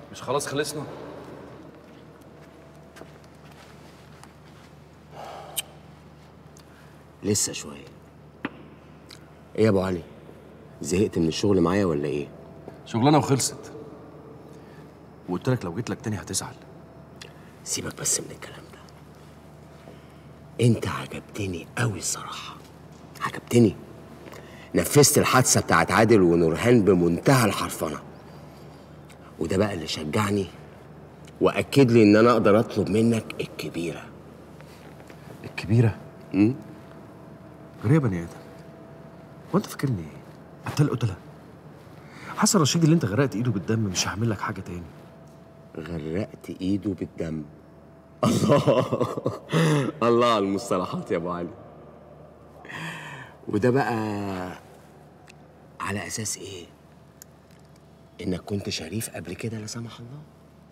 مش خلاص خلصنا؟ لسه شويه. ايه يا ابو علي؟ زهقت من الشغل معايا ولا ايه؟ شغلانه وخلصت. وقلت لك لو جيت لك تاني هتزعل. سيبك بس من الكلام ده. انت عجبتني قوي الصراحه، عجبتني. نفذت الحادثه بتاعت عادل ونورهان بمنتهى الحرفنه، وده بقى اللي شجعني واكد لي ان انا اقدر اطلب منك الكبيره. الكبيره؟ غير يا بني ادم. هو انت فاكرني ايه؟ قتال قتله؟ حسن رشيد اللي انت غرقت ايده بالدم مش هعمل لك حاجه تاني. غرقت ايده بالدم؟ الله الله على المصطلحات يا ابو علي. وده بقى على اساس ايه؟ انك كنت شريف قبل كده لا سمح الله؟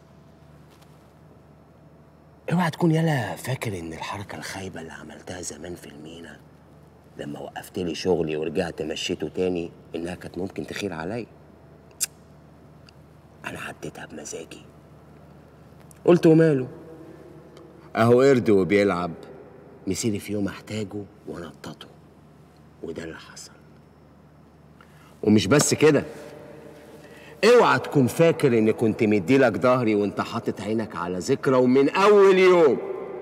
اوعى تكون يالا فاكر ان الحركه الخايبه اللي عملتها زمان في المينا لما وقفت لي شغلي ورجعت مشيته تاني انها كانت ممكن تخير عليا. انا عديتها بمزاجي، قلت وماله، اهو قرد وبيلعب، مسيري في يوم احتاجه وانططه، وده اللي حصل. ومش بس كده، اوعى تكون فاكر اني كنت مديلك ظهري وانت حاطط عينك على ذكرى، ومن اول يوم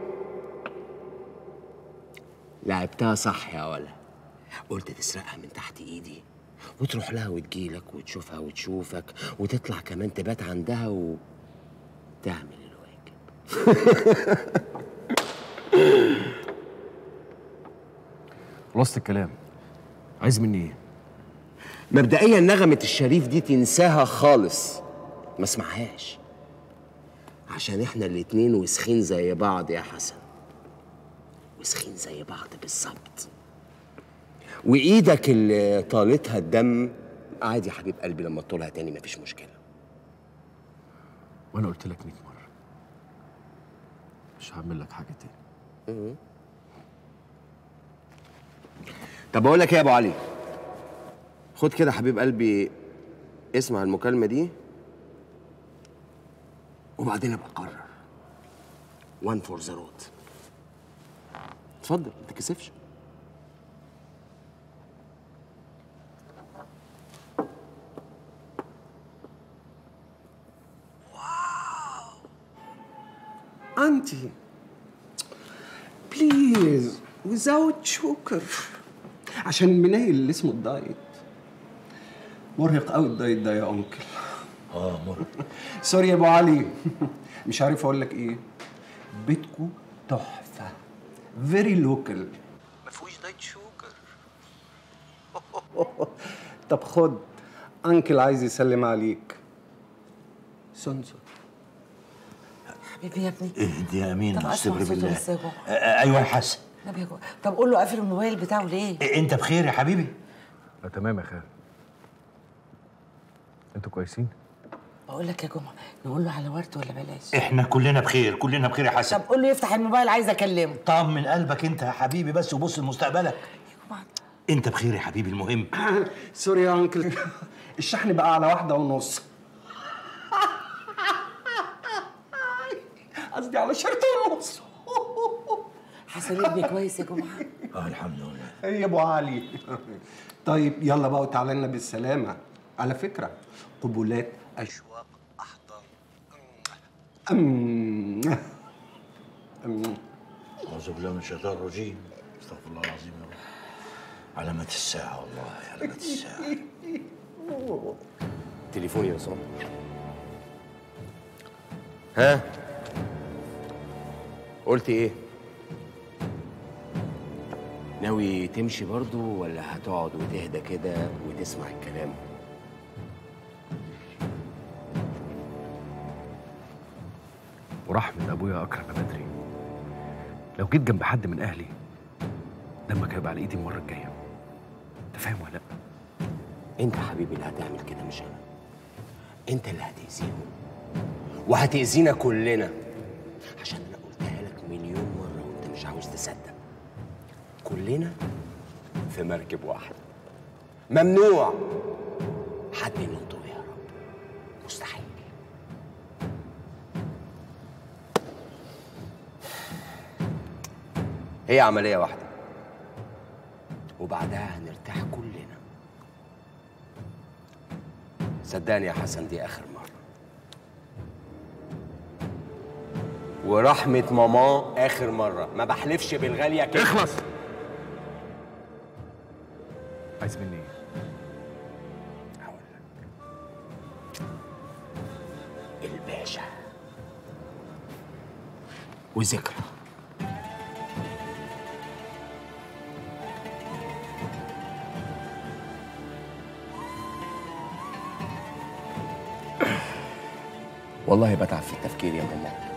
لعبتها صح يا ولا. قلت تسرقها من تحت ايدي وتروح لها وتجيلك وتشوفها وتشوفك وتطلع كمان تبات عندها وتعمل الواجب. خلصت الكلام. عايز مني ايه؟ مبدئيا نغمة الشريف دي تنساها خالص، ما اسمعهاش، عشان احنا الاتنين وسخين زي بعض يا حسن، وسخين زي بعض بالظبط. وايدك اللي طالتها الدم عادي يا حبيب قلبي، لما تطولها تاني مفيش مشكله. وانا قلت لك 100 مره مش هعمل لك حاجه تاني. طب اقول لك ايه يا ابو علي، خد كده حبيب قلبي، اسمع المكالمه دي وبعدين ابقى قرر. 1 فور ذا رود. اتفضل ما تكسفش. Auntie, please without sugar. عشان المنايل اللي اسمه الدايت مرهق قوي الدايت ده يا انكل. مرهق. سوري يا ابو علي. مش عارف اقول لك ايه. بيتكو تحفه، فيري لوكال، ما فيهوش دايت شوكر. طب خد، انكل عايز يسلم عليك. سونسون. حبيبي يا ابني. اهدي يا امين، طب استغفر بالله. بالله. ايوه يا حسن. طب قول له قافل الموبايل بتاعه ليه؟ انت بخير يا حبيبي؟ تمام يا خال. انتوا كويسين؟ بقول لك يا جمعه، نقول له على ورد ولا بلاش؟ احنا كلنا بخير، كلنا بخير يا حسن. طب قول له يفتح الموبايل، عايز اكلمه. طمن قلبك انت يا حبيبي بس، وبص لمستقبلك. يا جماعه انت بخير يا حبيبي، المهم. سوري يا انكل، الشحن بقى على 1:30. قصدي على 1:30. حسن ابني كويس يا جماعه؟ الحمد لله. ايه يا ابو علي. طيب يلا بقى وتعالى لنا بالسلامه. على فكره قبولات اشواق احضر. اعوذ بالله من الشيطان الرجيم، استغفر الله العظيم يا رب. علامة الساعة والله، علامة الساعة. تليفوني يا صاحبي. ها؟ قلت ايه؟ ناوي تمشي برضو ولا هتقعد وتهدى كده وتسمع الكلام؟ ورحمة ابويا اكرم يا بدري، لو جيت جنب حد من اهلي دمك هيبقى على ايدي المره الجايه. انت فاهم ولا لا؟ انت حبيبي اللي هتعمل كده مش انا. انت اللي هتأذيهم وهتأذينا كلنا، عشان انا قلتها لك مليون مره وانت مش عاوز تصدق. كلنا في مركب واحده، ممنوع حد ينط ويهرب، مستحيل. هي عملية واحدة وبعدها هنرتاح كلنا. صدقني يا حسن دي آخر مرة، ورحمة ماما آخر مرة، ما بحلفش بالغالية كده. اخلص. عايز مني ايه؟ هقول لك. الباشا وذكرى. والله بتعب في التفكير يا ماما.